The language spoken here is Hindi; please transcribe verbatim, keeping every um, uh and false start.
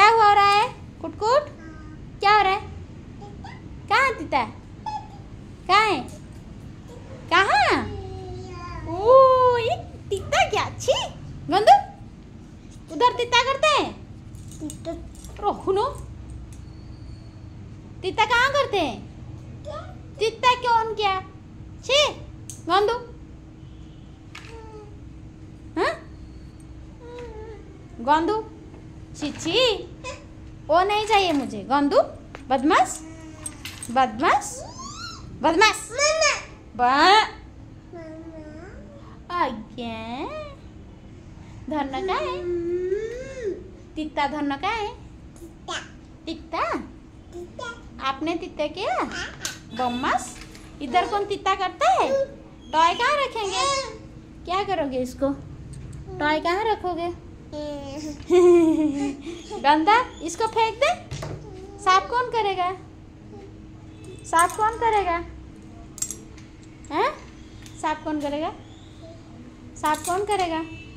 क्या हुआ हो रहा है? कुटकुट क्या हो रहा है? कहाँ है तीता? कहाँ है? कहाँ? ओ ये तीता क्या? छी गंदू, उधर तीता करते हैं। रोहनो तीता कहाँ करते हैं? तीता कौन क्या? छी गंदू, हाँ गंदू, छी छी, वो नहीं चाहिए मुझे। गंदू बदमाश बदमाश बदमाश आज्ञा धन का है तीता, धन का है तीता। आपने तीता किया बदमाश। इधर कौन तीता करता है? टॉय कहाँ रखेंगे? क्या करोगे इसको? टॉय कहाँ रखोगे? गंदा, इसको फेंक दे। साफ कौन करेगा? साफ कौन करेगा? हैं? साफ कौन करेगा? साफ कौन करेगा?